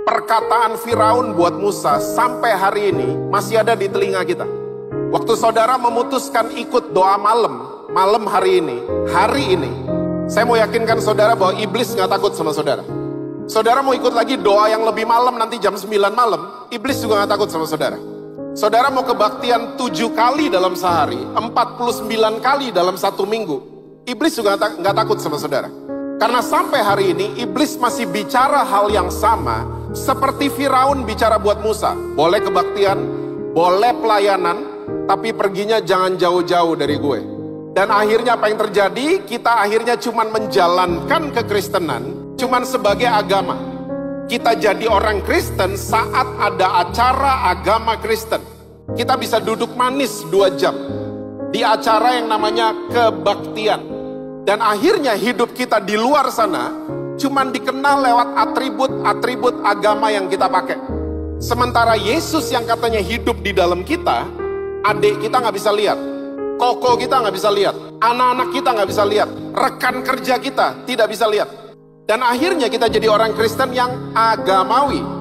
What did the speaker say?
perkataan Firaun buat Musa sampai hari ini masih ada di telinga kita. Waktu saudara memutuskan ikut doa malam hari ini, saya mau yakinkan saudara bahwa iblis gak takut sama saudara. Saudara mau ikut lagi doa yang lebih malam nanti jam 9 malam, iblis juga gak takut sama saudara. Saudara mau kebaktian 7 kali dalam sehari, 49 kali dalam 1 minggu, iblis juga gak takut sama saudara. Karena sampai hari ini iblis masih bicara hal yang sama seperti Firaun bicara buat Musa. Boleh kebaktian, boleh pelayanan, tapi perginya jangan jauh-jauh dari gue. Dan akhirnya apa yang terjadi? Kita akhirnya cuman menjalankan kekristenan cuman sebagai agama. Kita jadi orang Kristen saat ada acara agama Kristen. Kita bisa duduk manis 2 jam di acara yang namanya kebaktian. Dan akhirnya hidup kita di luar sana cuman dikenal lewat atribut-atribut agama yang kita pakai. Sementara Yesus yang katanya hidup di dalam kita, adik kita nggak bisa lihat, koko kita nggak bisa lihat, anak-anak kita nggak bisa lihat, rekan kerja kita tidak bisa lihat. Dan akhirnya kita jadi orang Kristen yang agamawi.